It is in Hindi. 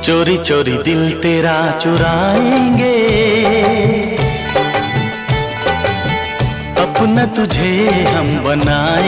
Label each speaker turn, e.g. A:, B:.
A: चोरी चोरी दिल तेरा चुराएंगे, अपना तुझे हम बनाएंगे।